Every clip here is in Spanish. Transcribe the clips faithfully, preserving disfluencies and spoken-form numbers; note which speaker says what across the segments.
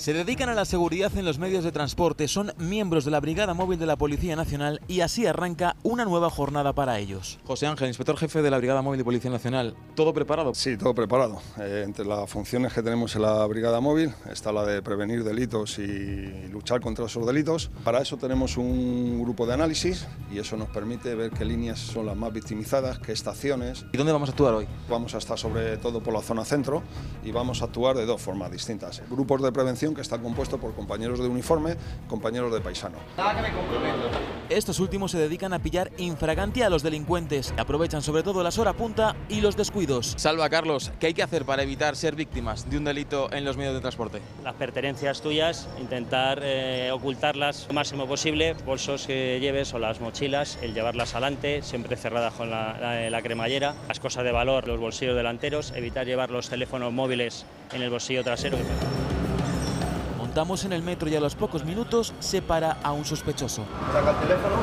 Speaker 1: Se dedican a la seguridad en los medios de transporte, son miembros de la Brigada Móvil de la Policía Nacional y así arranca una nueva jornada para ellos. José Ángel, inspector jefe de la Brigada Móvil de Policía Nacional, ¿todo preparado?
Speaker 2: Sí, todo preparado. Eh, entre las funciones que tenemos en la Brigada Móvil está la de prevenir delitos y luchar contra esos delitos. Para eso tenemos un grupo de análisis y eso nos permite ver qué líneas son las más victimizadas, qué estaciones.
Speaker 1: ¿Y dónde vamos a actuar hoy?
Speaker 2: Vamos a estar sobre todo por la zona centro y vamos a actuar de dos formas distintas. Grupos de prevención que están compuestos por compañeros de uniforme, compañeros de paisano.
Speaker 3: Nada que me comprometo.
Speaker 1: Estos últimos se dedican a pillar infraganti a los delincuentes, aprovechan sobre todo las horas punta y los descuidos. Salva, Carlos, ¿qué hay que hacer para evitar ser víctimas de un delito en los medios de transporte?
Speaker 4: Las pertenencias tuyas, intentar eh, ocultarlas lo máximo posible, bolsos que lleves o las mochilas, el llevarlas adelante, siempre cerradas con la, la, la cremallera, las cosas de valor, los bolsillos delanteros, evitar llevar los teléfonos móviles en el bolsillo trasero.
Speaker 1: Montamos en el metro y a los pocos minutos se para a un sospechoso.
Speaker 3: Saca el teléfono.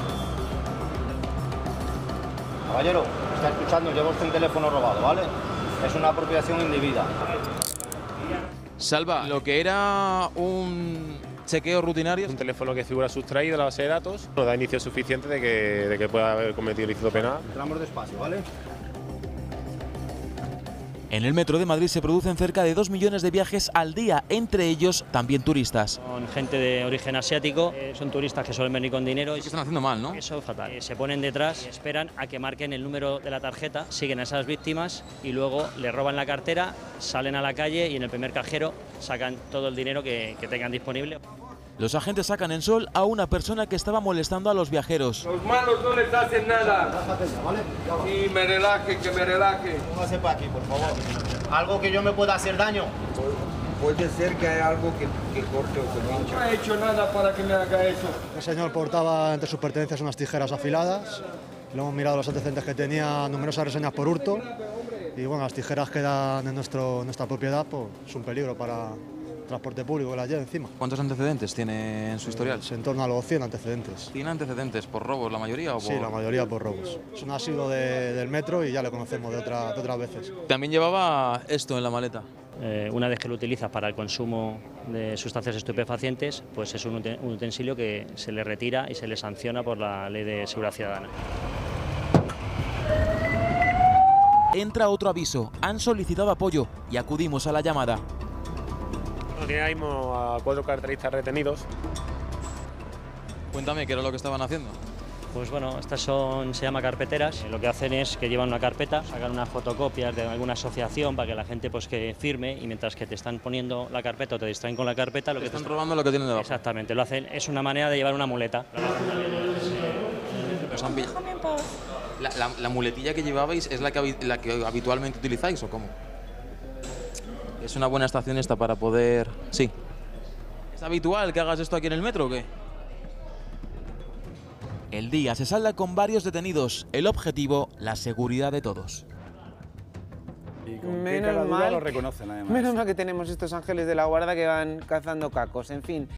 Speaker 3: Caballero, está escuchando, lleva usted un teléfono robado, ¿vale? Es una apropiación indebida.
Speaker 1: Salva, lo que era un chequeo rutinario.
Speaker 5: Un teléfono que figura sustraído de la base de datos nos da inicio suficiente de que, de que pueda haber cometido ilícito penal.
Speaker 3: Entramos despacio, ¿vale?
Speaker 1: En el metro de Madrid se producen cerca de dos millones de viajes al día, entre ellos también turistas.
Speaker 4: Son gente de origen asiático, eh, son turistas que suelen venir con dinero.
Speaker 1: Es que están haciendo mal, ¿no?
Speaker 4: Eso es fatal. Eh, se ponen detrás y esperan a que marquen el número de la tarjeta, siguen a esas víctimas y luego le roban la cartera, salen a la calle y en el primer cajero sacan todo el dinero que, que tengan disponible.
Speaker 1: Los agentes sacan en sol a una persona que estaba molestando a los viajeros.
Speaker 6: Los malos no les hacen nada.
Speaker 3: Relájate, ¿vale?
Speaker 6: Sí, me relaje, que me relaje.
Speaker 3: Póngase para aquí, por favor. ¿Algo que yo me pueda hacer daño?
Speaker 6: Puede ser que haya algo que, que corte o que pinche. No he hecho nada para que me haga eso.
Speaker 7: El señor portaba entre sus pertenencias unas tijeras afiladas. Le hemos mirado los antecedentes que tenía, numerosas reseñas por hurto. Y bueno, las tijeras quedan en nuestro, nuestra propiedad, pues es un peligro para transporte público que las lleve encima.
Speaker 1: ¿Cuántos antecedentes tiene en su historial?
Speaker 7: Pues en torno a los cien antecedentes.
Speaker 1: ¿Tiene antecedentes por robos la mayoría o por...?
Speaker 7: Sí, la mayoría por robos. Es un asiduo de, del metro y ya le conocemos de, otra, de otras veces.
Speaker 1: También llevaba esto en la maleta.
Speaker 4: Eh, una vez que lo utilizas para el consumo de sustancias estupefacientes, pues es un utensilio que se le retira y se le sanciona por la Ley de Seguridad Ciudadana.
Speaker 1: Entra otro aviso, han solicitado apoyo y acudimos a la llamada.
Speaker 5: Tiene ahí mismo a cuatro carteristas retenidos.
Speaker 1: Cuéntame, ¿qué era lo que estaban haciendo?
Speaker 4: Pues bueno, estas son, se llama carpeteras. Lo que hacen es que llevan una carpeta, sacan unas fotocopias de alguna asociación para que la gente pues que firme y mientras que te están poniendo la carpeta o te distraen con la carpeta, lo
Speaker 1: te
Speaker 4: que
Speaker 1: están
Speaker 4: te
Speaker 1: robando lo que tienen debajo.
Speaker 4: Exactamente, lo hacen, es una manera de llevar una muleta.
Speaker 1: Los han pillado. La, la, la muletilla que llevabais es la que, la que habitualmente utilizáis o cómo? Es una buena estación esta para poder... Sí. ¿Es habitual que hagas esto aquí en el metro o qué? El día se salda con varios detenidos. El objetivo, la seguridad de todos.
Speaker 8: Y con menos mal, lo reconocen, además. Menos mal que tenemos estos ángeles de la guarda que van cazando cacos, en fin.